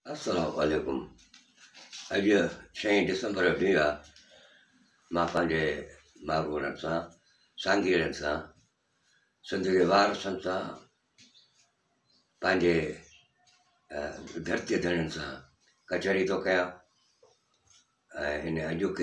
अस्सलाम वालेकुम। अॼु 6 डिसंबर ॾींहुं आहे। मां पंहिंजे महबूबनि सां साङीरनि सां सिंध जे वारसनि सां पंहिंजे धरती धणियुनि सां कचहरी थो कयां। ऐं हिन अॼोके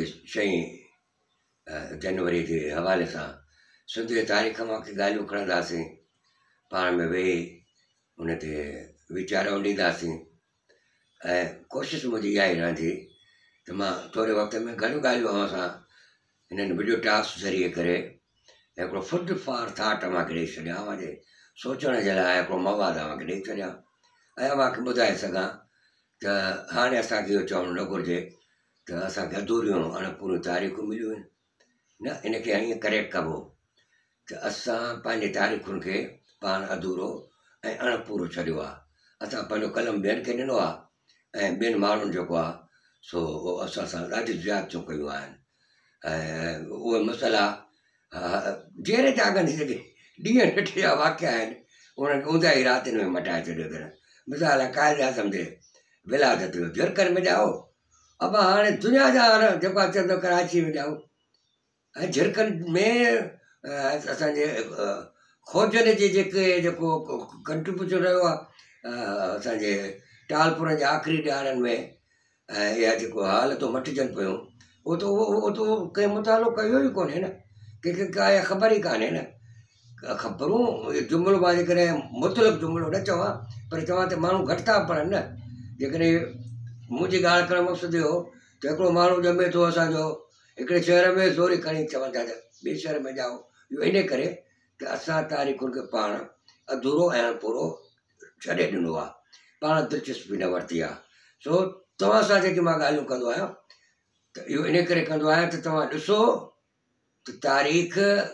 6 जनवरी जे हवाले सां सिंध जे तारीख़ मां के ॻाल्हियूं खणंदासीं, पाण में वेही उन ते वीचार उलींदासीं। ऐं कोशिशि मुंहिंजी इहा ई रहंदी त मां थोरे वक़्त में घणियूं ॻाल्हियूं अव्हां सां हिननि वीडियो टास्क ज़रिए करे हिकिड़ो फूड फॉर थाट तव्हांखे ॾेई छॾियां, तव्हांजे सोचण जे लाइ हिकिड़ो मवाद तव्हांखे ॾेई छॾियां ऐं तव्हांखे ॿुधाए सघां त हाणे असांखे इहो चवणु न घुरिजे त असांखे अधूरियूं अणपूरियूं तारीख़ूं मिलियूं आहिनि। न, इनखे ईअं करेक्ट कबो त असां पंहिंजे तारीख़ुनि खे पाण अधूरो ऐं अणपूरो छॾियो आहे। असां पंहिंजो कलम ॿियनि खे ॾिनो आहे ऐं ॿियनि माण्हुनि जेको आहे सो उहो असां सां ॾाढी ज़्यादतियूं कयूं आहिनि। ऐं उहे मसइला जहिड़े जागनि जेके ॾींहं ॾिठे जा वाक़िया आहिनि उन्हनि खे ऊंधा ई रातिनि में मटाए छॾियो अथनि। मिसाल क़ाइद आज़म जे विलादत जो झरकनि में ॼाओ, अब हाणे दुनिया जा जेको आहे चवंदो कराची में ॼाओ। ऐं झरकनि में असांजे खोजनि जे जेको कंट्रीब्यूशन रहियो आहे असांजे टालपुरनि जे आख़िरी ॾियारनि में, ऐं इहा जेको हालतूं मटिजनि पियूं उहो त कंहिं मुतालो कयो ई कोन्हे न, कंहिंखे का इहा ख़बर ई कान्हे न। ख़बरूं जुमिलो मां जेकॾहिं मुतलक जुमिलो न चवां पर चवां त माण्हू घटि था पढ़नि न। जेकॾहिं मुंहिंजी ॻाल्हि करणु मक़सदु इहो त हिकिड़ो माण्हू ॼमे थो असांजो हिकिड़े शहर में ज़ोरी खणी चवनि था त ॿिए शहर में ॼाओ, इहो इन करे त असां तारीख़ुनि खे पाण अधूरो ऐं पूरो छॾे ॾिनो आहे, पाण दिलचस्पी न वरिती आहे। सो तव्हां सां जेके मां ॻाल्हियूं कंदो आहियां त इहो इन करे कंदो आहियां त तव्हां ॾिसो त तारीख़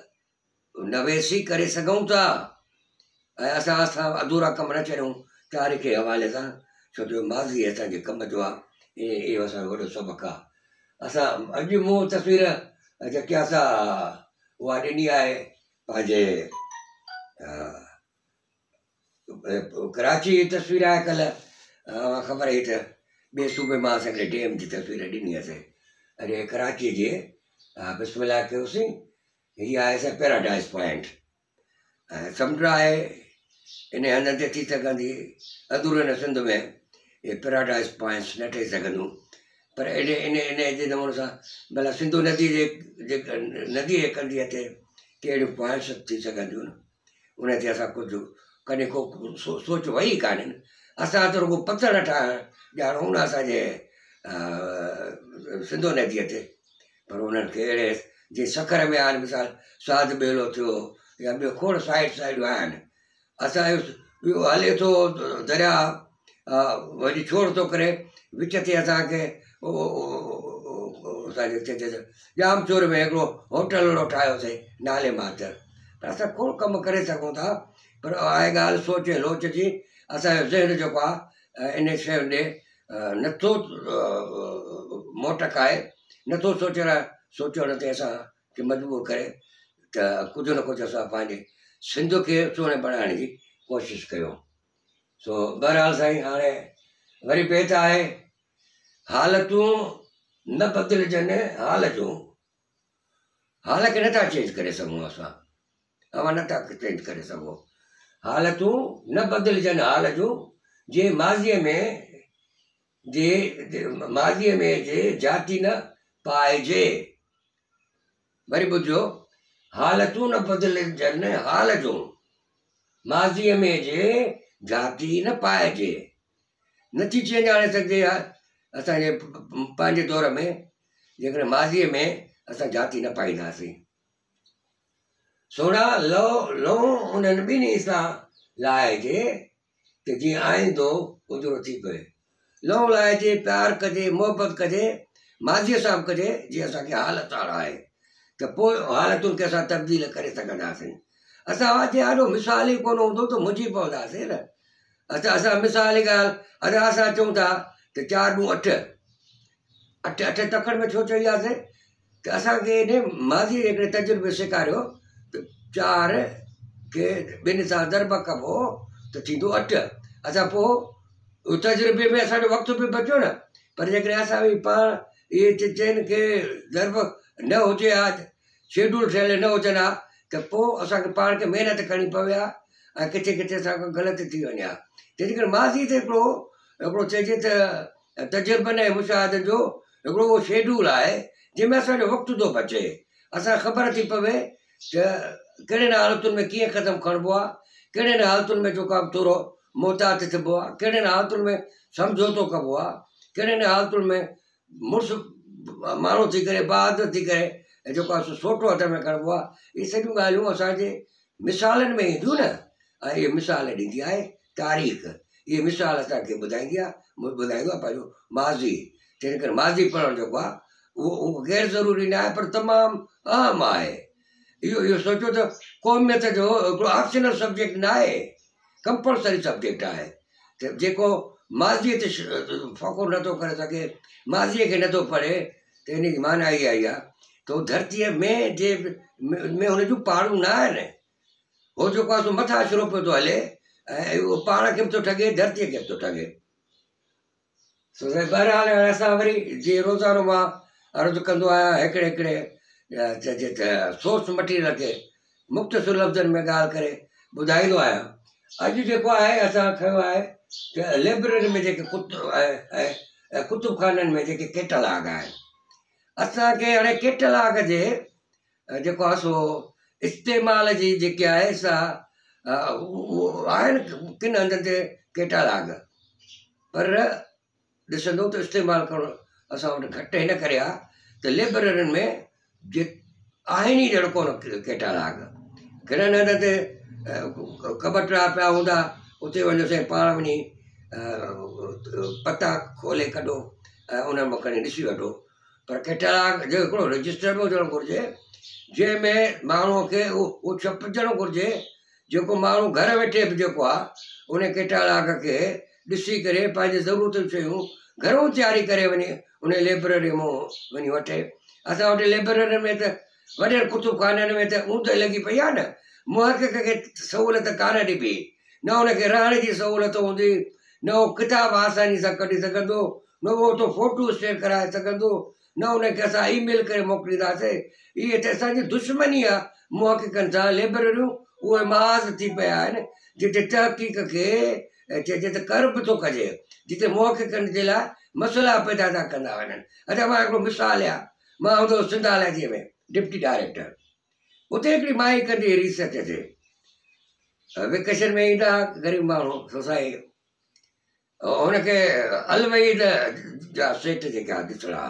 नवेसी करे सघूं था ऐं असां अधूरा कम न छॾियूं तारीख़ जे हवाले सां, छो जो माज़ी असांजे कम जो आहे। इहो असांजो वॾो सबक़ु आहे। असां अॼु मूं तस्वीर जेके असां उहा ॾिनी आहे पंहिंजे कराची जी तस्वीर आहे। कल्ह ख़बर हुई त ॿिए सूबे मां असांखे डैम जी तस्वीर ॾिनी हुअसीं। अॼु कराची जे बिस्मिल्लाह कयोसीं। हीअ आहे असां पैराडाइज़ पॉइंट ऐं समुंड आहे इन हंधनि ते थी सघंदी अधूरे न सिंध में इहे पैराडाइज़ पॉइंट्स न ठही सघंदियूं, पर इन जे नमूने सां भला सिंधू नदी जे नदीअ जे कंढीअ ते कहिड़ियूं पॉइंट्स थी सघंदियूं न, उन ते असां कुझु कॾहिं को सोच वई कान्हे। असां त रुॻो पथर ठाहिण ॼाणूं न असांजे सिंधू नदीअ ते, पर उन्हनि खे अहिड़े जीअं सखर में आहिनि, मिसाल साध ॿेलो थियो या ॿियो खोड़ साइडियूं आहिनि। असांजो इहो हले थो दरिया वरी छोड़ थो करे विच ते असांखे असांजे जाम चोर में हिकिड़ो होटल अहिड़ो ठाहियोसीं नाले मात्र, पर असां खोड़ कमु करे सघूं था। पर आहे ॻाल्हि सोचे लोच जी, असांजो ज़हन जेको आहे इन शइ ॾे नथो मोटक आहे, नथो सोचण ते असांखे मजबूर करे त कुझु न कुझु असां पंहिंजे सिंध खे सुहिणे बणाइण जी कोशिशि कयूं। सो बहरहाल साईं, हाणे वरी भेट आहे हालतूं न बदिलजनि हाल जूं, हाल खे नथा चेंज करे सघूं असां, अवां नथा चेंज करे सघूं। हालतूं न बदिलजनि हाल जूं जे माज़ीअ में जे जाती न पाइजे। वरी ॿुधो, हालतूं न बदिलजनि हाल जूं माज़ीअ में जे जाती न पाइजे। नथी चेंज आणे सघिजे असांजे पंहिंजे दौर में जेकॾहिं माज़ीअ में असां जाती न पाईंदासीं। सोना लो उन्हनि ॿिन्ही सां लाहिजे त जीअं आईंदो उजरो थी पए। लो लाहिजे, प्यारु कजे, मोहबत कजे, माज़ीअ सां बि कजे जीअं असांखे हालत हाणे आहे त पोइ हालतुनि खे असां तब्दील करे सघंदासीं। असां अॼु ॾाढो मिसाल ई कोन हूंदो त मुंझी पवंदासीं न। असां मिसाल जी ॻाल्हि अॼु असां चऊं था त 4 ॾूं 8 तकड़ में छो चईंदासीं त असांखे इन माज़ी हिकिड़े तजुर्बे सेखारियो त 4 खे 2 सां दरब कबो त थींदो 8। असां पोइ उहो तजुर्बे में असांजो वक़्तु बि बचियो न। पर जेकॾहिं असां बि पाण इहे चइनि खे ज़र्ब न हुजे हा, शेड्यूल ठहियल न हुजनि हा, त पोइ असांखे पाण खे महिनत करणी पवे हा ऐं किथे किथे असांखां ग़लति थी वञे हा। तंहिंजे करे माज़ी ते हिकिड़ो चइजे त तजुर्बनि ऐं मुशाहदनि जो हिकिड़ो उहो शेड्यूल आहे जंहिंमें असांजो वक़्तु थो बचे। असांखे ख़बर थी पवे त कहिड़े हालतुनि में कीअं क़दम खणिबो आहे, कहिड़े हालतुनि में जेको आहे थोरो मोहतात थिबो आहे, कहिड़े हालतुनि में सम्झोतो कबो आहे, कहिड़े हालतुनि में मुड़ुसु माण्हू थी करे बहादुर थी करे जेको आहे सोटो हथ में खणिबो आहे। इहे सॼियूं ॻाल्हियूं असांजे मिसालनि में ईंदियूं न। ऐं इहे मिसाल ॾींदी आहे तारीख़। इहे मिसाल असांखे ॿुधाईंदी आहे, ॿुधाईंदो आहे पंहिंजो माज़ी। तंहिं करे माज़ी पढ़णु जेको आहे उहो गैर ज़रूरी न आहे, पर तमामु अहम आहे। इहो सोचो त क़ौमियत जो हिकिड़ो ऑप्शनल सब्जेक्ट न आहे, कंपलसरी सब्जेक्ट आहे। त जेको माज़ीअ ते फ़ख़ुरु नथो करे सघे, माज़ीअ खे नथो पढ़े, त इन जी माना इहा ई आहे त उहो धरतीअ में हुन जूं पाड़ूं न आहिनि। उहो जेको आहे सो मथां शुरू पियो थो हले ऐं उहो पाण खे बि थो ठगे, धरतीअ खे बि थो ठगे। बहरहाल असां वरी जीअं रोज़ानो मां अर्ज़ु कंदो आहियां, हिकिड़े चइजे त सोर्स मटीरियल खे मुख़्तसिर लफ़्ज़नि में ॻाल्हि करे ॿुधाईंदो आहियां। अॼु जेको आहे असां खयो आहे त लाइब्रेरी में जेके कुतुबखाननि में जेके कैटलॉग आहिनि, असांखे हाणे कैटलॉग जे जेको आहे सो इस्तेमाल जी जेके आहे सा आहिनि किन हंधनि ते कैटलॉग, पर ॾिसंदो त इस्तेमालु करणु असां वटि घटि हिन करे आहे त लाइब्रेरियुनि में जे आहिनि ई जहिड़ो कोन कैटलॉग। किरनि हंध ते कबटड़ा पिया हूंदा, उते वञोसीं पाण वञी पता खोले कढो ऐं उन मां खणी ॾिसी वठो। पर कैटलॉग जो हिकिड़ो रजिस्टर बि हुजणु घुरिजे जंहिंमें माण्हूअ खे उहो छपिजणु घुरिजे, जेको माण्हू घर वेठे बि जेको आहे उन कैटलॉग खे ॾिसी करे पंहिंजी ज़रूरत जूं शयूं घरों तयारी करे वञे उन लाइब्रेरी मां वञी वठे। असां वटि लाइब्रेरी में त वॾे कुतुबखाननि में त ऊंद लॻी पई आहे न, मुहक़िक़ खे सहूलियत कान ॾिबी, न हुनखे रहण जी सहूलियत हूंदी, न उहो किताबु आसानी सां कढी सघंदो, न उहो तो फ़ोटो स्टेट कराए सघंदो, न उनखे असां ईमेल करे मोकिलींदासीं। इहे त असांजी दुश्मनी आहे मुहक़िक़नि सां। लाइब्रेरियूं उहे महाज़ थी पिया आहिनि जिते तहक़ीक़ खे चइजे त कर बि थो कजे, जिते मुहक़िक़नि जे लाइ मसइला पैदा था कंदा वञनि। अच्छा मां हिकिड़ो मिसाल आहे, मां हूंदो सिंधालय में डिप्टी डायरेक्टर, उते हिकिड़ी माई कंदी रिसर्च ते, वेकेशन में ईंदा ग़रीब माण्हू सोसाई, हुनखे अलवईद जा सेठ जेका ॾिसणा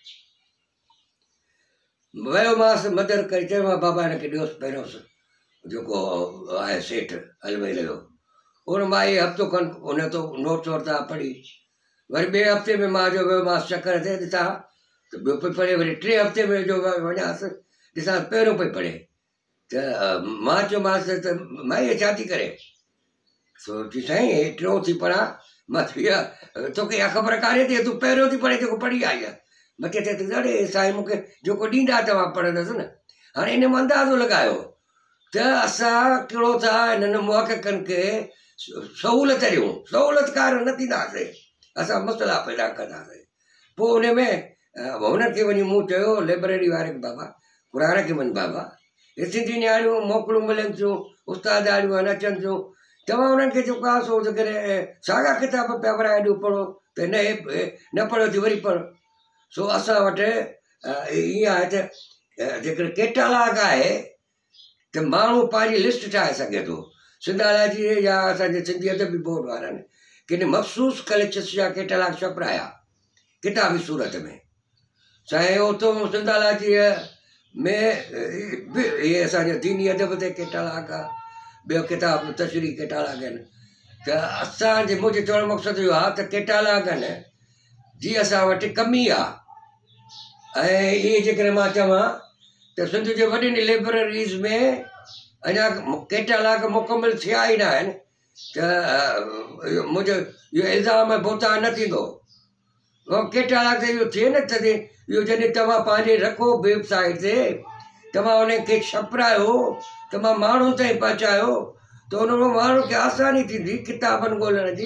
वयोमांसि मदर करे, चयोमांसि बाबा हिनखे ॾियोसि पहिरियोंसि जेको आहे सेठ अलवईद जो। उन माई हफ़्तो खनि उन तो नोट्स वरिता पढ़ी, वरी ॿिए हफ़्ते में मां जो वयोमांसि चकर ते ॾिसां त ॿियो पई पढ़े, वरी टे हफ़्ते में जो वञासि ॾिसां पहिरियों पई पढ़े। त मां चयोमांसि त माई छा थी करे? सो चई साईं टियों थी पढ़ा। मां इहा तोखे इहा ख़बर कान्हे थी, तूं पहिरियों थी पढ़े जेको पढ़ी आई आहे। मथे थिए थी अड़े साईं मूंखे जेको ॾींदा तव्हां पढ़ंदसि न। हाणे इन मां अंदाज़ो लॻायो त असां कहिड़ो था हिननि मुहक़िक़नि खे सहूलियत ॾियूं, सहूलियतकार न थींदासीं, असां मसइला पैदा कंदासीं। पोइ उन में हुननि खे वञी मूं चयो लाइब्रेरी वारे खे, बाबा क़ुर खे वञी बाबा हे सिंधी नियाणियूं मोकिलूं मिलनि थियूं, उस्तादारियूं आहिनि अचनि थियूं, तव्हां उन्हनि खे जेको आहे सो जेकॾहिं साॻा किताब पिया विराए ॾियो पढ़ो त न पढ़ियो थी वरी पढ़। सो असां वटि ईअं आहे त जेकॾहिं कैटलॉग आहे त माण्हू पंहिंजी लिस्ट ठाहे सघे थो। सिंधालय जी या असांजे सिंधी अदबी बोर्ड वारनि किन मख़सूस कलेक्शन्स जा कैटलॉग छपिराया किताबी सूरत में। चाहे उतां सिंधालय जी में इहे असांजे दीनी अदब ते कैटलॉग आहे, ॿियो किताब तशरी कैटलॉग आहिनि। त असांजे मुंहिंजे चवण जो मक़सदु इहो आहे त कैटलॉगनि जी असां वटि कमी आहे। ऐं इहे जेकॾहिं मां चवां त सिंध जे वॾियुनि लाइब्रेरीज़ में अञा कैटलॉग मुकमिल थिया ई न आहिनि, त मुंहिंजो इहो इल्ज़ाम बोता न थींदो। कैटलॉग त इहो थिए न तॾहिं इहो जॾहिं तव्हां पंहिंजे रखो वेबसाइट ते, तव्हां उनखे छपिरायो, तव्हां माण्हुनि ताईं पहुचायो, त उन मां माण्हुनि खे आसानी थींदी किताबनि ॻोल्हण जी।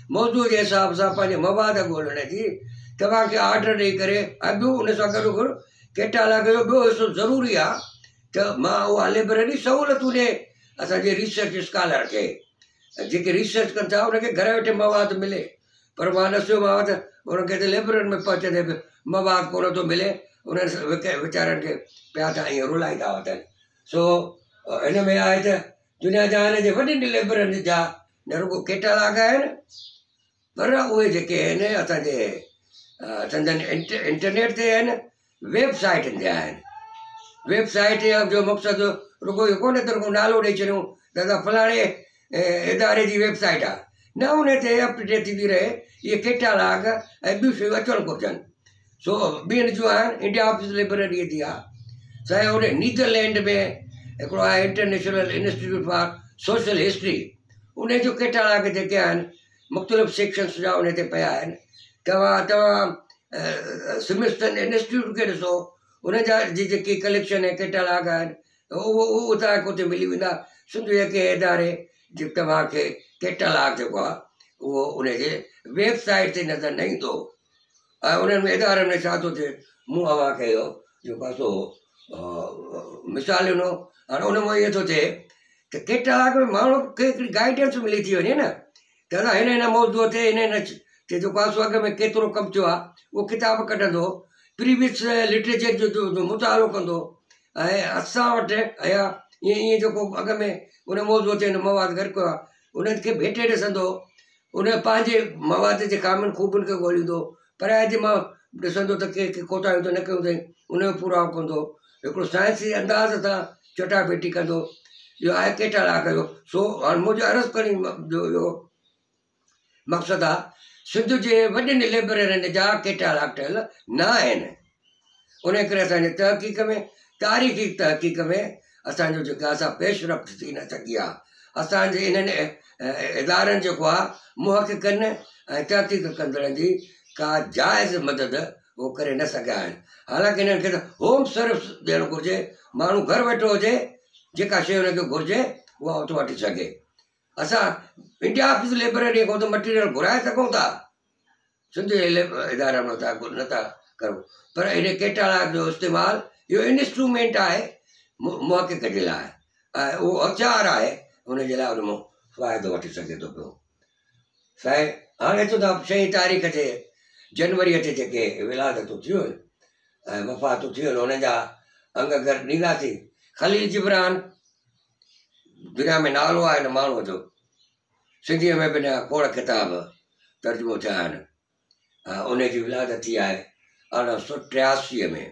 मौज़ूअ जे हिसाब सां पंहिंजे मवाद ॻोल्हण जी तव्हांखे ऑर्डर ॾेई करे ऐं ॿियो उन सां गॾोगॾु कैटालॉग जो ॿियो हिसो ज़रूरी आहे त मां उहा लाइब्रेरी सहूलियतूं ॾिए असांजे रिसर्च स्कॉलर खे, जेके रिसर्च कनि था उनखे घर वेठे मवाद मिले। पर मां ॾिसियो मां त उनखे त लाइब्रेरियुनि में पहुचंदे बि मवाद कोन थो मिले, उन्हनि वीचारनि खे पिया था ईअं रुलाईंदा वठनि। सो हिन में आहे त दुनिया जहान जे वॾी लाइब्रेरियुनि जा न रुॻो कैटालॉग आहिनि, पर उहे जेके आहिनि असांजे संदनि इंटरनेट ते आहिनि, वेबसाइटनि ते आहिनि। वेबसाइट जो मक़सदु रुॻो इहो कोन्हे त रुॻो नालो ॾेई छॾियूं त असां फलाणे इदारे जी वेबसाइट आहे, न उन ते अपडेट थींदी रहे इहे कैटालॉग ऐं ॿियूं शयूं अचणु घुरिजनि। सो ॿियनि जूं आहिनि, इंडिया ऑफिस लाइब्रेरी जी आहे, चाहे उन नीदरलैंड में हिकिड़ो आहे international institute for social history, उन जो कैटालॉग जेके आहिनि मुख़्तलिफ़ सेक्शन्स जा उन ते पिया आहिनि। तव्हां स्मिथसन इंस्टीट्यूट खे ॾिसो, उन जा जी जेकी कलेक्शन ऐं कैटालॉग आहिनि उहो तव्हांखे उते मिली वेंदा। सिंधु के इदारे जो तव्हांखे कैटालॉग जेको आहे उहो उनजे वेबसाइट ते नज़र न ईंदो। ऐं उन्हनि इदारनि में छा थो थिए, मूं अव्हांखे इहो जेको आहे सो मिसाल ॾिनो। हाणे उन मां इहो थो थिए त कैटालॉग में माण्हू खे हिकिड़ी गाइडेंस मिली थी वञे न, त असां हिन मौज़ूअ ते हिन ते जेको आहे सो अॻ में केतिरो कमु थियो आहे उहो किताब कढंदो, प्रीवियस लिटरेचर जो मुतालो कंदो, ऐं असां वटि या ईअं जेको अॻ में उन मौज़ूअ ते हिन मवाद गॾु कयो आहे उन्हनि खे भेटे ॾिसंदो, उन पंहिंजे मवाद जे क़ामिन ख़ूबियुनि खे ॻोल्हींदो, पराए जे मां ॾिसंदो त के कोताहियूं त न कयूं अथई उन जो पूरो कंदो, हिकिड़ो साइंसी अंदाज़ सां चटाभेटी कंदो। इहो आहे कैटालॉग जो। सो हाणे मुंहिंजो अर्ज़ु करण जो इहो मक़सदु आहे, सिंध जे वॾनि लाइब्रेरियुनि जा कैटालॉग ठहियल न आहिनि। उन करे असांजे तहक़ीक़ में, तारीख़ी तहक़ीक़ में असांजो जेको आहे असां पेशरफ़्त थी न सघी आहे। असांजे इन्हनि इदारनि जेको आहे मुहक़िक़नि ऐं तहक़ीक़ कंदड़नि जी का जाइज़ मदद उहो करे न सघिया आहिनि। हालांकि हिननि खे त होम सर्विस ॾियणु घुरिजे, माण्हू घरु वेठो हुजे, जेका शइ हुनखे घुरिजे उहा उतो वठी सघे। असां इंडिया ऑफिस लाइब्रेरी खां त मटीरियल घुराए सघूं था, सिंध जे इदारा में नथा करूं, पर इन कैटालॉग जो इस्तेमालु इहो इंस्ट्रूमेंट आहे मुहक़िक़ जे लाइ, ऐं उहो हथियार आहे हुनजे लाइ उन मां फ़ाइदो वठी सघे थो पियो। साईं हाणे चवंदा 6 तारीख़ ते जनवरीअ ते जेके विलादतूं थियूं आहिनि ऐं वफ़ातूं थियूं आहिनि उन्हनि जा अंग घर ॾींदासीं। ख़लील जिब्रान दुनिया में नालो आहे हिन माण्हूअ जो, सिंधीअ में बि हिन खोड़ किताब तर्जुमो थिया आहिनि। उनजी विलादत थी आहे 1883 में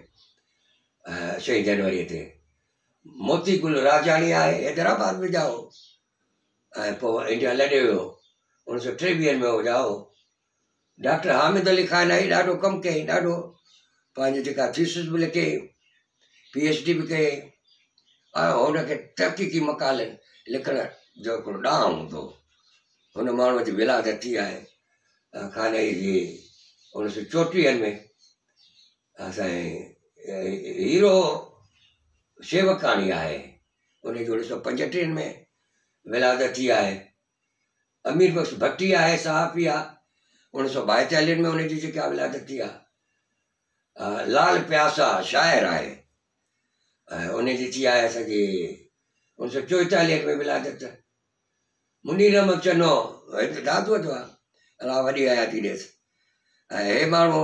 6 जनवरीअ ते। मोती गुल राजाणी आहे, हैदराबाद में जाओ, ऐं पोइ इंडिया लॾे वियो 1923 में हो जाओ। डॉक्टर हामिद अली ख़ान आई, ॾाढो कमु कयईं, ॾाढो पंहिंजी जेका थीसिस बि लिखी, PhD बि कई, ऐं हुनखे तहक़ीक़ी मक़ालनि लिखण जो हिकिड़ो ॾांहुं हूंदो। हुन माण्हूअ जी विलादत थी आहे ख़ानई जी 1934 में। असांजे हीरो शेवकाणी आहे, उनजी 1935 में विलादत थी आहे। अमीर बख्श भट्टी आहे, सहाफ़ी आहे, 1942 में उनजी जेका विलादत थी आहे। लाल प्यासा शाइर आहे, उनजी थी आहे असांजी 1944 में विलादत। मुनीर अहमद चनो दादूअ जो आहे, अला वॾी हयाती ॾेसि। ऐं हे माण्हू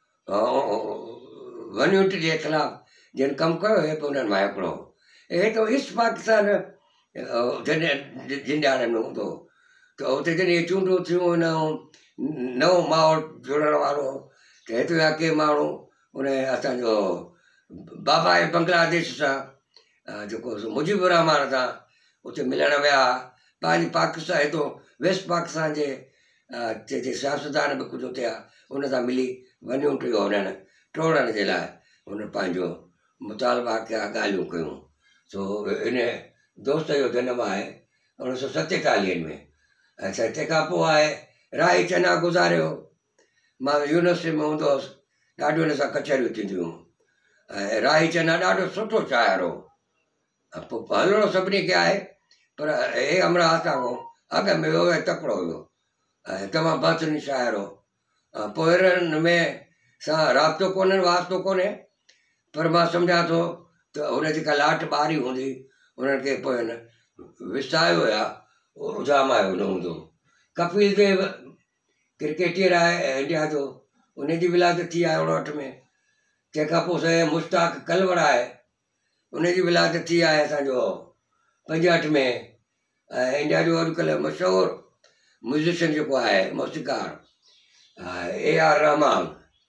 वन्यूट जे ख़िलाफ़ु जिन कमु कयो हे बि उन्हनि मां हिकिड़ो। हे त ईस्ट पाकिस्तान जिंडाड़नि में हूंदो, त उते जॾहिं चूंडूं थियूं नओं माहौल जुड़ण वारो, त हिते जा के माण्हू उन असांजो बाबा बांग्लादेश सां जेको मुजीबुर रहमान सां उते मिलण विया। पंहिंजी पाकिस्तान हितो वेस्ट पाकिस्तान जे सियासतदान बि कुझु थिया, उन सां मिली वञूं टियो हुननि टोड़ण जे लाइ हुन पंहिंजो मुतालबा कया, ॻाल्हियूं कयूं। सो इन दोस्त जो जनमु आहे 1947 में। ऐं तंहिंखां पोइ आहे राही चना गुज़ारियो। मां यूनिवर्सिटी में हूंदो हुउसि, ॾाढियूं हिन सां कचहरियूं थींदियूं। ऐं राही चना ॾाढो सुठो शाइर हो, पोइ हलिणो सभिनी खे आहे, पर हे अमरा खां अॻ में वियो ऐं तकिड़ो हुयो। तमामु बहितरीनु शाइर हो। पोइरनि में सां राब्तो कोन्हे, वास्तो कोन्हे, पर मां सम्झां थो त हुन जेका लाट ॿारी हूंदी उन्हनि खे पोइ विसायो या उजामायो न हूंदो। कपिल देव क्रिकेटर आहे इंडिया जो, उनजी विलादत थी आहे 59 में। तंहिंखां पोइ साईं मुश्ताक कलवर आहे, उनजी विलादत थी आहे असांजो 65 में। ऐं इंडिया जो अॼुकल्ह मशहूरु म्यूज़िशियन जेको आहे मौसीक़ार AR रहमान,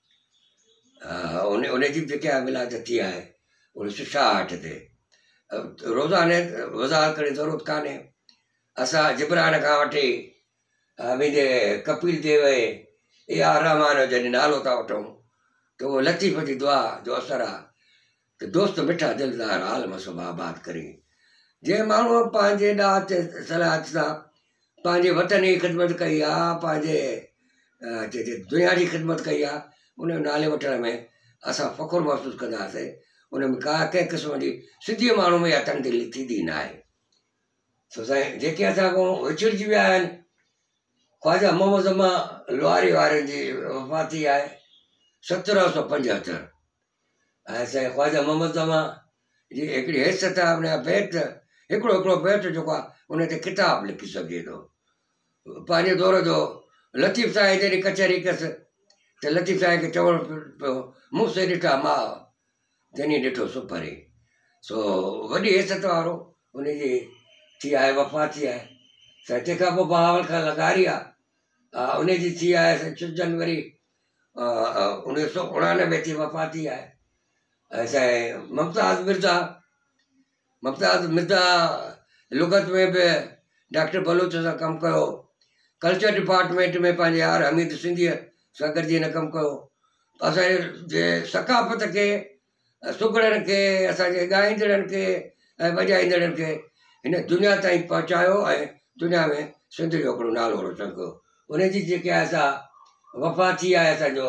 उनजी जेकी आहे विलादत थी आहे 1966 ते। रोज़ाने वज़ाहत करण जी ज़रूरत कान्हे। असां जिब्रान खां वठी मुंहिंजे कपिल देव AR रहमान जो जॾहिं नालो था वठूं त उहो लतीफ़ जी दुआ जो असरु आहे त दोस्त मिठा दिलदार हाल मसो आबाद करी। जंहिं माण्हूअ पंहिंजे ॾात सलाहत सां पंहिंजे वतन जी ख़िदमत कई आहे, पंहिंजे दुनिया जी ख़िदमत कई आहे, उन जो नाले वठण में असां फ़ख़ुरु महसूसु कंदासीं। उन में का कंहिं क़िस्म जी सिधी माण्हू में या तंगदिली थींदी न आहे। सो साईं जेके असां खां विछड़जी विया आहिनि, ख़्वाजा मोहम्मद ज़मा लुहारी वारनि जी वफ़ाती आहे 1775। ऐं साईं ख़्वाजा मोहम्मद ज़मा जी हिकिड़ी हैसियत आहे, उन जा बैत हिकिड़ो बैत जेको आहे उन ते किताबु लिखी सघे थो। पंहिंजे दौर जो लतीफ़ साईं जॾहिं कचहरी कयसि त लतीफ़ साईं खे चवणो पियो मूं से ॾिठा मां जनी ॾिठो सुपरे। सो वॾी हैसियत वारो उनजी थी आहे वफ़ाती आहे। साईं तंहिंखां पोइ बहावल खां लगारी आहे, उनजी थी आहे 6 जनवरी 1999 जी वफ़ाती आहे। ऐं साईं मुमताज़ मिर्ज़ा लुगत में बि डॉक्टर बलूच सां कमु कयो, कल्चर डिपार्टमेंट में पंहिंजे यार हमीद सिंधीअ सां गॾिजी हिन कमु कयो। असांजे सकाफ़त खे, सुगड़नि खे, असांजे ॻाईंदड़नि खे ऐं वॼाईंदड़नि खे हिन दुनिया ताईं पहुचायो ऐं दुनिया में सिंध जो हिकिड़ो नालो रोशन कयो। उनजी जेके आहे असां वफ़ाती आहे असांजो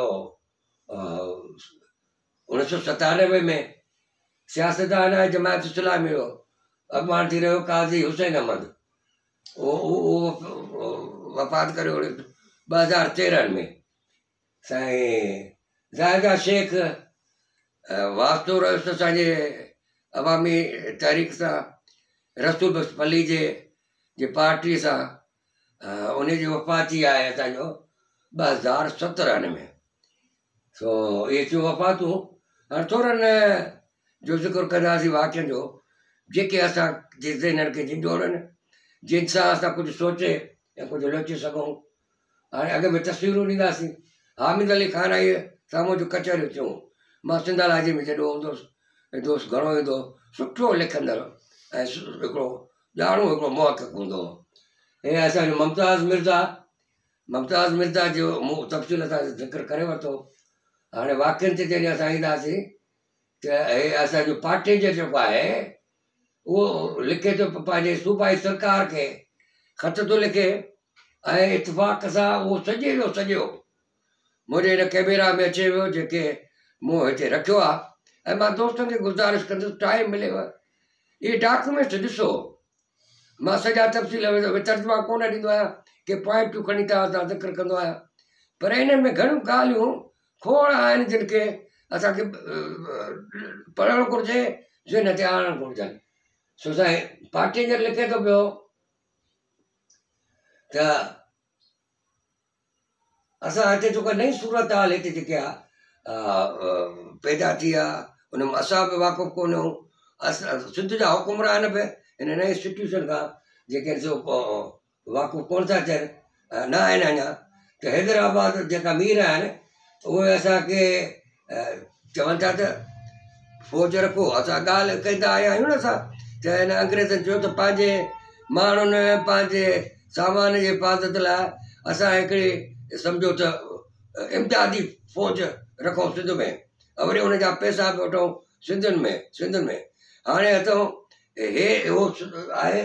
1997 में। सियासतदान आहे जमायत इस्लामी जो अॻवान थी रहियो काज़ी हुसैन अहमद, उहो वफ़ात करे 2013 में। साईं ज़ाहिदा शेख वास्तो रहियुसि असांजे अवामी तहरीक सां, रसूल बख्श फली जे पार्टीअ सां। उनजी वफ़ाती आहे असांजो 2017 में। सो इहे थियूं वफ़ातूं। हाणे थोरनि जो ज़िक्र कंदासीं वाक़िअनि जो जेके असां जे ज़हननि खे झिंझोड़नि, जिन सां असां कुझु सोचे ऐं कुझु लोचे सघूं। हाणे अॻ में तस्वीरूं ॾींदासीं। हामिद अली खान आई साम्हूं जूं कचहरियूं थियूं। मां सिंधालाजी में जॾहिं हूंदुसि, दोस्त घणो ईंदो, सुठो लिखंदड़ ऐं हिकिड़ो ॼाणू हिकिड़ो मुहक़क़ हूंदो। हे असांजो मुमताज़ मिर्ज़ा जो मूं तफ़सील सां ज़िक्र करे वरितो। हाणे वाक़िअनि ते जॾहिं असां ईंदासीं त हे असांजो पाटेंजर जेको आहे उहो लिखे थो पंहिंजे सूबाई सरकार खे ख़त थो लिखे ऐं इतफ़ाक़ सां उहो सॼे जो सॼो मुंहिंजे हिन कैमरा में अचे वियो जेके मूं हिते रखियो आहे। ऐं मां दोस्तनि खे गुज़ारिश कंदुसि टाइम मिलेव इहे डॉक्यूमेंट्स ॾिसो। मां सॼा तफ़सील तर्जुमा कोन ॾींदो आहियां के पॉइंटूं खणी था ज़िक्र कंदो आहियां, पर इन्हनि में घणियूं ॻाल्हियूं खोड़ आहिनि जिन खे असांखे पढ़णु घुरिजे, ज़हन ते आणणु घुरिजनि। सो साईं पाटेंजर लिखे थो पियो त असां हिते जेको नई सूरत हाल हिते जेके आहे पैदा थी आहे, उन में असां बि वाक़ुफ़ु कोन आहियूं। सिंध जा हुकुमरान बि हिन नई इंस्टीट्यूशन खां जेके वाक़ुफ़ु कोन था थियनि, न आहिनि अञा। त हैदराबाद जेका मीर आहिनि उहे असांखे चवनि था त फ़ौज रखो। असां ॻाल्हि कंदा आया आहियूं न असां त हिन अंग्रेज़नि चयो त पंहिंजे माण्हुनि पंहिंजे सामान जे हिफ़ाज़त लाइ असां हिकिड़ी सम्झो त इमदादी फ़ौज रखूं सिंध में, ऐं वरी उनजा पैसा बि वठूं सिंधियुनि में। हाणे अथऊं हे उहो आहे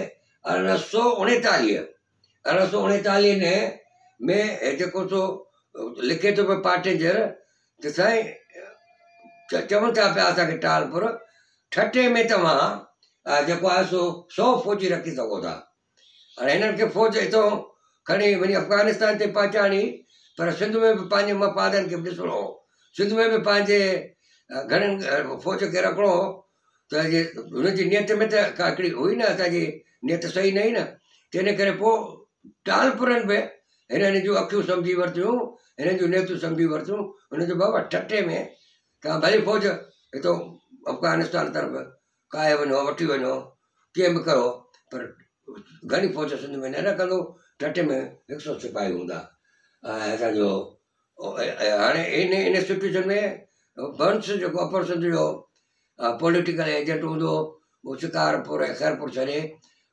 1839 में जेको सो लिखे थो पियो पाटेंजर त साईं चवनि था पिया असांखे टालपुर ठटे में तव्हां जेको आहे सो 100 फ़ौजी रखी सघो था। हाणे हिननि खे फ़ौज हितां खणी वञी अफ़गानिस्तान ते पहुचाणी, पर सिंध में बि पंहिंजे मफ़ादनि खे बि ॾिसणो हो, सिंध में बि पंहिंजे घणनि फ़ौज खे रखिणो हो। त जे हुनजी नियत में त का हिकिड़ी हुई न, असांजी नियत सही न हुई न, तंहिं करे पोइ टालपुरनि बि हिननि जूं अखियूं सम्झी वरितियूं, हिननि जूं नियतूं सम्झी वरितियूं। हुनजो बाबा ठटे में तव्हां भली फ़ौज हितां अफ़गानिस्तान तरफ़ काए वञो, वठी वञो, कीअं बि कयो, पर घणी फ़ौज सिंध में न रखंदो। ठटे में 100 सिपाही हूंदा। ऐं असांजो हाणे इन सिचुएशन में बंस जेको अपर सिंध जो पॉलिटिकल एजेंट हूंदो, उहो शिकारपुर ऐं ख़ैरपुर छॾे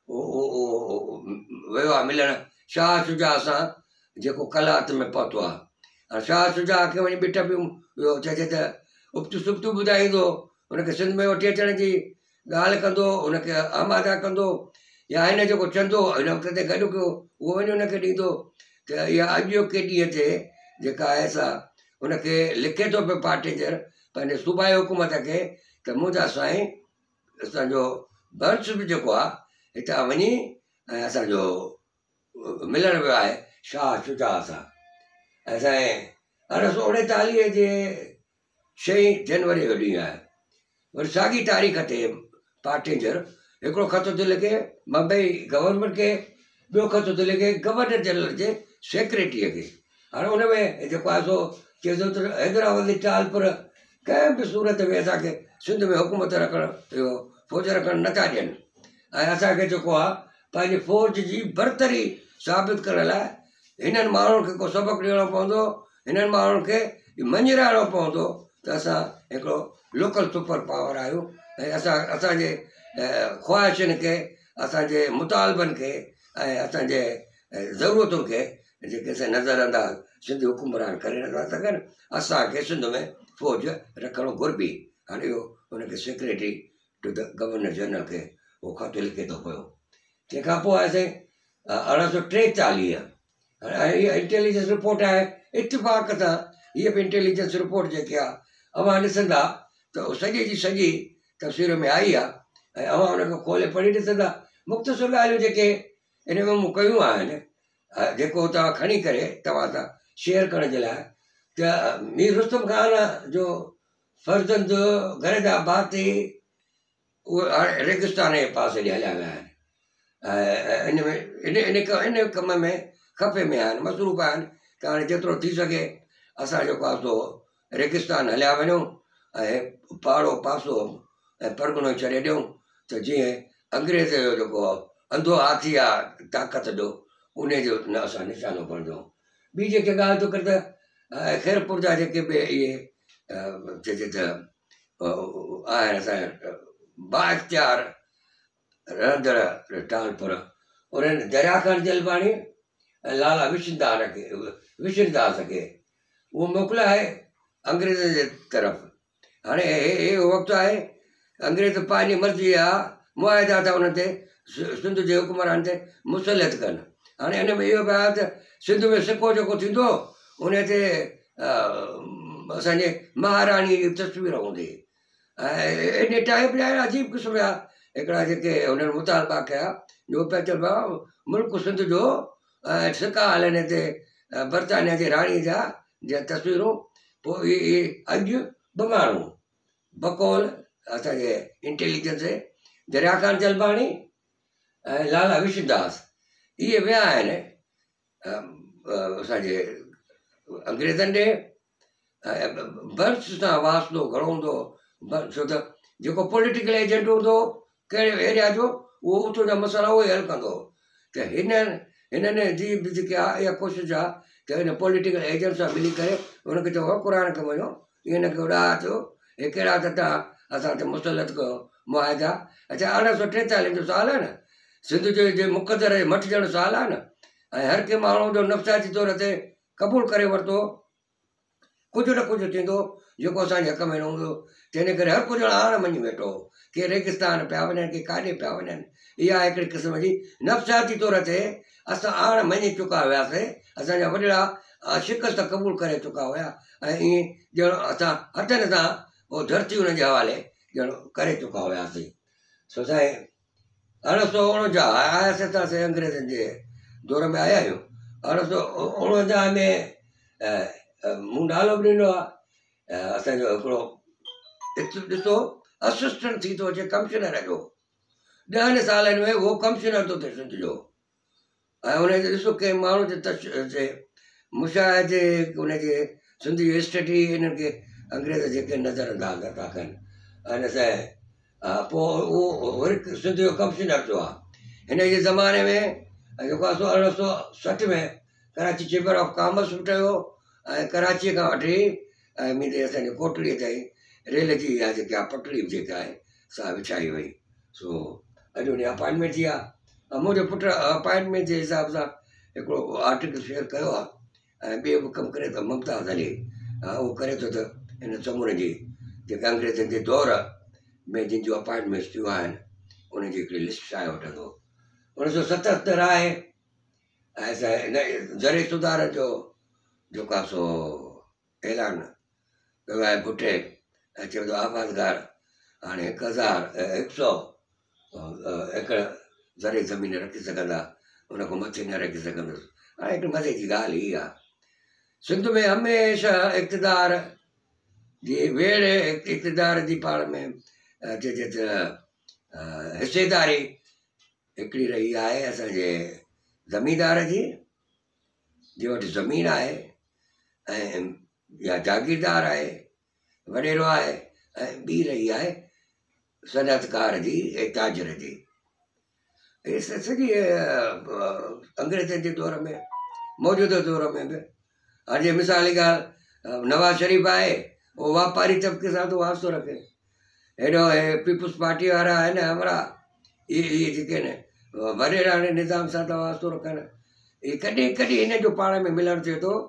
उहो वियो आहे मिलणु शाह शुजा सां, जेको कलात में पहुतो आहे। हाणे शाह शुजा खे वञी ॿिठ पियूं वियो, चइजे त उबतू सुबतू ॿुधाईंदो, हुनखे सिंध में वठी अचण जी ॻाल्हि कंदो, हुनखे आमादा कंदो, या हिन जेको चंदो हिन वक़्त ते गॾु कयो उहो वञी हुनखे ॾींदो। त इहा अॼोके ॾींहं ते जेका आहे सा हुनखे लिखे थो पियो पार्टीजर पंहिंजे सूबाई हुकूमत खे त मुंहिंजा साईं असांजो बंस बि जेको आहे हितां वञी ऐं असांजो मिलणु वियो आहे शाह शुजा सां। असांजे 1839 जे 6 जनवरी जो ॾींहुं आहे। वरी साॻी तारीख़ ते पार्टीजर हिकिड़ो ख़त थो लिखे बम्बई गवर्नमेंट खे, ॿियो ख़त थो लिखे गवर्नर जनरल जे सेक्रेटरीअ खे। हाणे हुन में जेको आहे सो चए थो त हैदराबादी टालपुर कंहिं बि सूरत में असांखे सिंध में हुकूमत रखणु, इहो फ़ौज रखणु नथा ॾियनि, ऐं असांखे जेको आहे पंहिंजी फ़ौज जी बरतरी साबित करण लाइ हिननि माण्हुनि खे को सबक़ु ॾियणो पवंदो, हिननि माण्हुनि खे मञिराइणो पवंदो त असां हिकिड़ो लोकल सुपर पावर आहियूं, ऐं असांजे ख़्वाहिशनि खे, असांजे मुतालबनि खे ऐं असांजे ज़रूरतुनि खे जेके असां नज़र अंदाज़ सिंधी हुकुमरान करे नथा सघनि, असांखे सिंध में फ़ौज रखणु घुरिबी। हाणे इहो हुनखे secretary to the governor general खे उहो ख़त लिखे थो पियो। तंहिंखां पोइ असां 1843 इहा इंटेलिजेंस रिपोर्ट आहे, इतफ़ाक़ सां हीअ बि इंटेलिजेंस रिपोर्ट जेकी आहे अवां ॾिसंदा त सॼी जी सॼी तफ़सीर में आई आहे, ऐं अवां हुनखे खोले पढ़ी ॾिसंदा। मुख़्तसिर ॻाल्हियूं जेके इन में मूं कयूं आहिनि, जेको तव्हां खणी करे तव्हां सां शेयर करण जे लाइ, त मीर रुस्तम ख़ान जो फर्ज़ंद गरदा भाती उहे हाणे रेगिस्तान जे पासे ॾे हलिया विया आहिनि, ऐं इन में इन कम में खपे में आहिनि, मसरूफ़ आहिनि। त हाणे जेतिरो थी सघे असां जेको आहे सो रेगिस्तान हलिया वञूं ऐं पहाड़ो पासो ऐं परगि॒णो छॾे ॾियूं, त जीअं अंग्रेज़ जो जेको अंधो हाथी आहे ताक़त जो, उन जो न असां निशानो बणिजूं। ॿी जेके ॻाल्हि थो करे त ख़ैरपुर जा जेके बि इहे चइजे त आहिनि असांजा बाइख़्तियार रहंदड़ टालपुर, उन्हनि दरिया ख़ान जलवाणी ऐं लाला विशिनदास खे उहो मोकिलियो आहे अंग्रेज़ जे तरफ़। हाणे हे वक़्तु आहे अंग्रेज़ पंहिंजी मर्ज़ी जा मुआदा था उन ते सिंध जे हुकुमरान ते मुसलत कनि। हाणे हिन में इहो बि आहे त सिंध में सिको जेको थींदो उन ते असांजे महाराणीअ जी तस्वीर हूंदी, ऐं इन टाइप जा अजीब क़िस्म जा हिकिड़ा जेके हुननि मुतालबा कया, जो पिया चइबा मुल्क सिंध जो सिका हलनि हिते बरतानिया जी राणी जा तस्वीरूं। पोइ इहे अॼु ॿ माण्हू बकौल असांजे इंटेलिजेंस दरिया ख़ान जलवाणी ऐं लाला विशिनदास इहे विया आहिनि असांजे अंग्रेज़नि ॾे। बंस सां वास्तो घणो हूंदो, छो त जेको पॉलिटिकल एजेंट हूंदो कहिड़े एरिया जो, उहो उतां जा मसाला उहो ई हल कंदो। त हिननि जी बि जेकी आहे इहा कोशिशि आहे त हिन पॉलिटिकल एजेंट सां मिली करे हुनखे चयो क़ुर खे वञो, ईअं न कयो ॾाह थियो, हे कहिड़ा त तव्हां असां ते मुसलत कयो मुआदा। अच्छा 1843 जो साल आहे न, सिंध जे मुक़दर जे मटिजण साल आहे न, ऐं हर कंहिं माण्हू जो नफ़्साती तौर ते क़बूल करे वरितो कुझु न कुझु थींदो जेको असांजे हक़ में न हूंदो। तंहिं करे हर कुझु हाणे मञी वेठो, के रेगिस्तान पिया वञनि, के काॾे पिया वञनि। इहा हिकिड़ी क़िस्म जी नफ़्साती तौर ते असां हाणे मञी चुका हुआसीं, असांजा वॾड़ा शिकस्त क़बूल करे चुका हुया, ऐं ईअं ॼणो असां हथनि सां उहो धरती हुनजे हवाले ॼणो करे चुका हुआसीं। सो साईं 1849 आयासीं त असां अंग्रेज़नि जे दौर में आया आहियूं। 1849 में मूं नालो बि ॾिनो आहे असांजो हिकिड़ो ॾिसो असिस्टेंट थी थो अचे कमिश्नर जो, 10 सालनि में उहो कमिश्नर थो थिए सिंध जो। ऐं उनजे ॾिसो कंहिं माण्हू जे मुशाहिदे उनजे सिंध जी हिस्ट्री इन्हनि खे अंग्रेज़ जेके नज़र अंदाज़ था कनि। ऐं पोइ उहो वरी सिंध जो कमिश्नर थियो आहे। हिन जे ज़माने में जेको आहे 1860 में कराची चेंबर ऑफ कॉमर्स बि ठहियो ऐं कराचीअ खां वठी ऐं मुंहिंजे असांजे कोटड़ीअ ताईं रेल जी इहा जेका आहे पटड़ी जेका आहे सा विछाई वई। सो अॼु उन अपॉइंटमेंट थी आहे ऐं मुंहिंजो पुटु अपॉइंटमेंट जे हिसाब सां हिकिड़ो आर्टिकल शेयर कयो आहे ऐं ॿियो बि कमु करे थो मुमताज़ अली उहो करे थो त हिन समूरे जी जेके अंग्रेज़नि जे दौर में जिन जूं अपॉइंटमेंट्स थियूं आहिनि उनजी हिकिड़ी लिस्ट ठाहे वठंदो। 1977 आहे ऐं हिन ज़रे सुधार जो जेको आहे सो ऐलान कयो आहे भुटे ऐं चवंदो आबादगार हाणे 1,100 एकड़ ज़रे ज़मीन रखी सघंदा, उन खां मथे न रखी सघंदुसि। हाणे हिकु मज़े जी ॻाल्हि ई आहे, सिंध में हमेशह इक़्तिदार जी वेड़ इक़्तिदार जी पाण में चइजे त हिसेदारी हिकिड़ी रही आहे असांजे ज़मींदार जी वटि ज़मीन आहे ऐं या जागीरदार आहे वॾेरो आहे ऐं ॿी रही आहे सनअतकार जी ऐं ताजर जी। सॼी अंग्रेज़नि जे दौर में मौजूदा दौर में बि हाणे जे मिसाल जी ॻाल्हि नवाज़ शरीफ़ आहे उहो वापारी तबिके सां थो वास्तो रखे, हेॾो हे पीपुल्स पार्टी वारा आहिनि हमरा इहे जेके आहिनि वॾेराणे निज़ाम सां था वास्तो रखनि। इहे कॾहिं कॾहिं हिन जो पाण में मिलणु थिए थो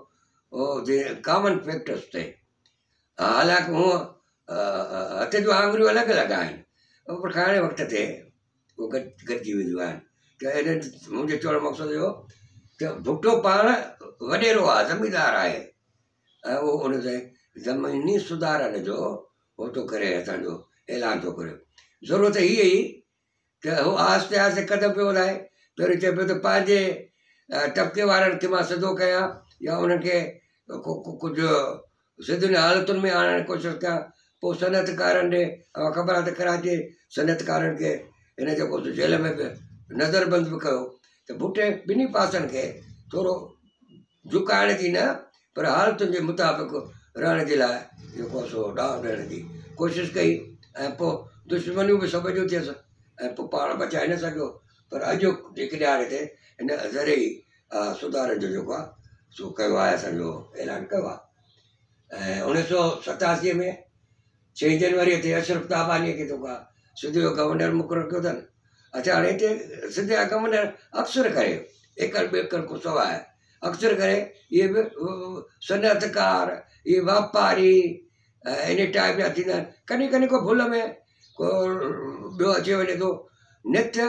कॉमन फैक्टर्स ते। हालांकि हूअं हथ जूं आङुरियूं अलॻि अलॻि आहिनि पर खाइण वक़्त ते उहो गॾिजी वेंदियूं आहिनि। त हिन मुंहिंजो चवण जो मक़सदु इहो त भुट्टो पाण वॾेरो आहे ज़मींदार आहे ऐं उहो उनजे ज़मीनी सुधारण जो उहो थो करे असांजो ऐलान थो करे। ज़रूरत हीअ ई त हू आहिस्ते आहिस्ते कदम पियो वधाए। पहिरियों चए पियो त पंहिंजे तबिके वारनि खे मां सिधो कयां या उन्हनि खे कुझु सिधियुनि हालतुनि में आणण जी कोशिशि कयां। पोइ सनअतकारनि ॾे ख़बर आहे त कराची सनअतकारनि खे हिन जेको जेल में बि नज़रबंद बि कयो त भुटे ॿिन्ही पासनि खे थोरो झुकाइण जी न पर हालतुनि जे मुताबिक़ रहण जे लाइ जेको सो डांव ॾियण जी कोशिशि कई ऐं पोइ दुश्मनियूं बि सभु जूं थियसि ऐं पोइ पाण बचाए न सघियो। पर अॼु जेके ॾियारे ते हिन ज़रे ई सुधारण जो जेको आहे सो कयो आहे असांजो ऐलान कयो आहे। ऐं 1987 में 6 जनवरीअ ते अशरफ ताबानीअ खे जेको आहे सिंध जो गवर्नर मुक़ररु कयो अथनि। अच्छा हाणे हिते सिंध जा गवर्नर अक्सर करे एकड़ ॿेकड़ को सवाइ अक्सर करे इहे बि सनअतकार इहे वापारी इन टाइप जा थींदा आहिनि। कॾहिं कॾहिं को भुल में को ॿियो अची वञे थो नित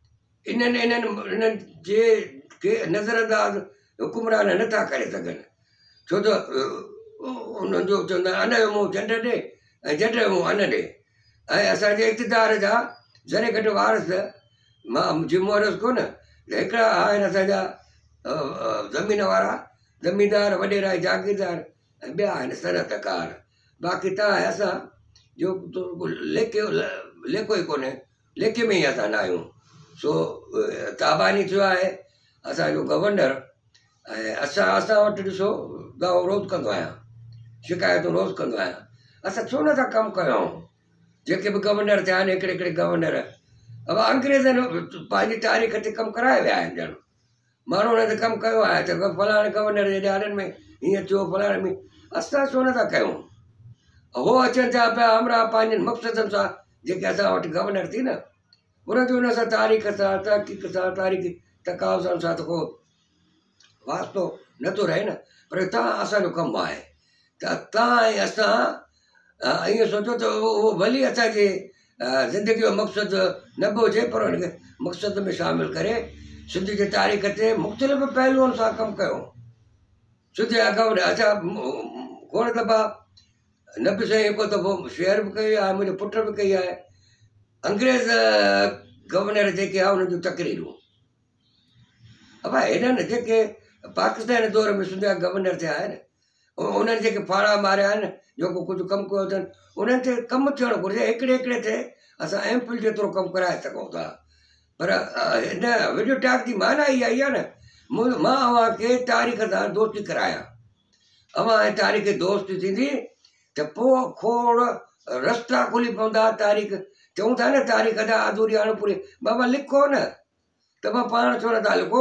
इन्हनि जे के नज़रअंदाज़ हुकुमरान नथा करे सघनि छो त उन्हनि जो चवंदा आहिनि अन जो मुंहुं झंड ॾे ऐं झंड जो मुंहुं अन ॾे। ऐं असांजे इक़्तिदार जा ज़रे घटि वारस मां जिम्मेवारस कोन हिकिड़ा आहिनि असांजा ज़मीन वारा ज़मींदार वॾेरा जागीरदार ऐं ॿिया आहिनि सनअतकार। बाक़ी तव्हां असां जो लेखो ई कोन्हे, लेखे में ई असां न आहियूं। सो ताबानी थियो आहे असांजो गवर्नर ऐं असां वटि ॾिसो दावो रोज़ु कंदो आहियां, शिकायतूं रोज़ु कंदो आहियां। असां छो नथा कमु कयूं? जेके बि गवर्नर थिया आहिनि हिकिड़े हिकिड़े गवर्नर अब अंग्रेज़नि पंहिंजी तारीख़ ते कमु कराए विया आहिनि। ॼण माण्हू हुन ते कमु कयो आहे त फलाणे गवर्नर जे ॾियारनि में हीअं थियो फलाणे में। असां छो नथा कयूं? हो अचनि था पिया हमरा पंहिंजनि मक़सदनि सां जेके असां वटि गवर्नर थी न उनजो हुन सां तारीख़ सां तहक़ीक़ सां तारीख़ी तकाउसनि सां त को वास्तो नथो रहे न। पर तव्हां असांजो कमु आहे त तव्हां ऐं असां ईअं सोचो त उहो भली असांजे ज़िंदगी जो मक़सदु न बि हुजे पर हुनखे मक़सद में शामिलु करे सिंध जी तारीख़ ते मुख़्तलिफ़ पहलुअनि सां कमु कयो। सिंध जा गवर्नर असां खोड़ दफ़ा न बि सही हिकु दफ़ो शेयर बि कई आहे, मुंहिंजो पुट बि कई आहे। अंग्रेज़ गवर्नर जेके आहे उन्हनि जूं तकरीरूं अब हिननि जेके पाकिस्तान दौर में सिंध जा गवर्नर थिया आहिनि, उन्हनि जेके फाड़ा मारिया आहिनि, जेको कुझु कमु कयो अथनि, उन्हनि ते कमु थियणु घुरिजे। हिकिड़े हिकिड़े ते असां एमफिल जेतिरो कमु कराए सघूं था। पर हिन वीडियो टॉक जी माना इहा ई आहे न, मां अव्हांखे तारीख़ सां दोस्ती करायां, अव्हां ऐं तारीख़ दोस्ती थींदी त पोइ खोड़ रस्ता खुली पवंदा। तारीख़ चऊं था न, तारीख़ जा अधूरी अणपूरी। बाबा लिखो न, त मां पाण छो नथा लिखो?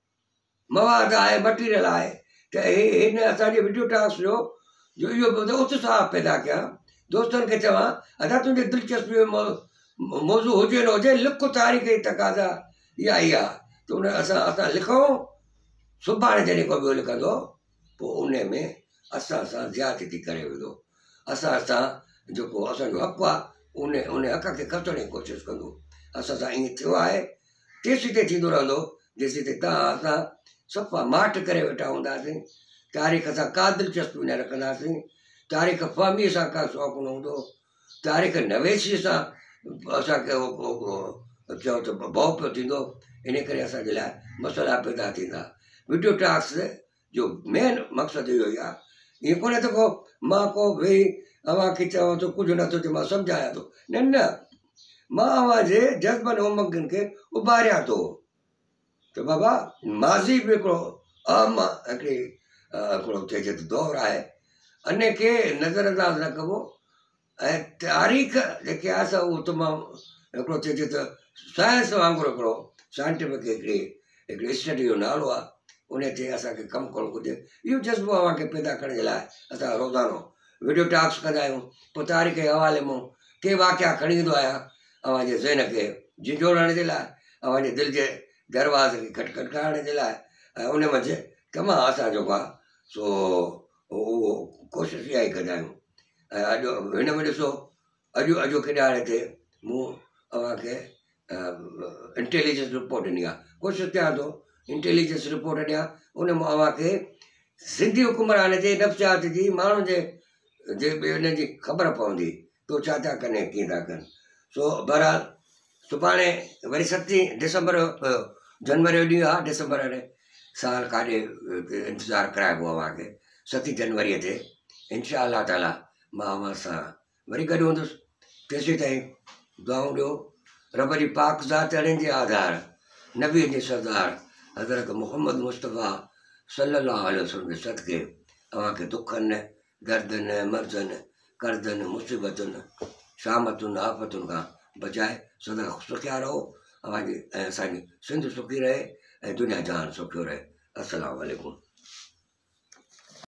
मवाद आहे, मटीरियल आहे। त हिन असांजे वीडियो टॉक्स जो इहो उत्साह पैदा कयां, दोस्तनि खे चवां अदा तुंहिंजी दिलचस्पी मौज़ू हुजे न हुजे, लिख तारीख़ जी तक़ाज़ा इहा ई आहे। त उन असां लिखूं, सुभाणे जॾहिं को ॿियो लिखंदो पोइ उन में असां सां ज़्यादती करे वेंदो। असां जेको असांजो हक़ु आहे उन हक़ खे खटण जी कोशिशि कंदो। असां सां ईअं थियो आहे, तेसीं ते थींदो रहंदो जेसीं ते तव्हां असां सफ़ा माठ करे वेठा हूंदासीं। तारीख़ सां का दिलचस्पी न रखंदासीं, तारीख़ फ़हमीअ सां का शौक़ु न हूंदो, तारीख़ नवेशीअ सां असांखे चओ त भउ पियो थींदो। इन करे असांजे लाइ मसइला पैदा थींदा। वीडियो टॉक्स जो मेन मक़सदु इहो ई आहे। ईअं कोन्हे त को मां को वेही अव्हांखे चवां थो कुझु नथो थिए मां सम्झायां थो, न न, मां अव्हांजे जज़्बनि उमंगनि खे उभारियां थो। त बाबा माज़ी बि हिकिड़ो अहम हिकिड़ो चइजे त दौरु आहे, अन खे नज़रअंदाज़ न कबो। ऐं तारीख़ जेके आहे सा उहो तमामु हिकिड़ो चइजे त साइंस वांगुरु हिकिड़ो साइंटिफिक हिकिड़ी स्टडी जो नालो आहे। उन ते असांखे कमु करणु घुरिजे। इहो जज़्बो अव्हांखे पैदा करण जे लाइ असां रोज़ानो वीडियो टॉक्स कंदा आहियूं। पोइ तारीख़ जे हवाले मां के वाक़िया खणी ईंदो आहियां अव्हांजे ज़हन खे झिझोड़ण जे लाइ, अव्हांजे दिलि जे दरवाज़े खे खटखटाइण जे लाइ। ऐं उन मंझि तमामु असां जेको आहे सो उहो कोशिशि इहा ई कंदा आहियूं। ऐं अॼु हिन में ॾिसो, अॼु केॾाणे ते मूं अव्हांखे इंटेलिजेंस रिपोर्ट ॾिनी आहे। कोशिशि कयां थो इंटेलिजेंस रिपोर्ट ॾियां, उन मां अव्हांखे सिंधी हुकुमरान जे नफ़्सियात जी माण्हुनि जे हिन जी ख़बर पवंदी तो छा था कनि कीअं था कनि। सो बहरहाल सुभाणे वरी 7 डिसंबर जनवरी जो ॾींहुं आहे। डिसंबर साल काॾे इंतज़ारु कराइबो आहे अव्हांखे। 7 जनवरीअ ते इंशा अल्लाह ताला मां अव्हां सां वरी गॾु हूंदुसि। तेसीं ताईं दुआऊं ॾियो। रब जी पाक ज़ात अड़नि जे आधार नबीअ जे सरदार हज़रत मुहम्मद मुस्तफ़ा सल्लल्लाहु अलैहि वसल्लम जे सदके अव्हांखे दुखनि, दर्दनि, मर्ज़नि, कर्ज़नि, मुसीबतुनि, शामतुनि, आफ़तुनि खां बचाए सदा सुखिया रहो। अव्हांजी ऐं असांजी सिंध सुखी रहे ऐं दुनिया जहान सुखियो रहे। अस्सलामु अलैकुम।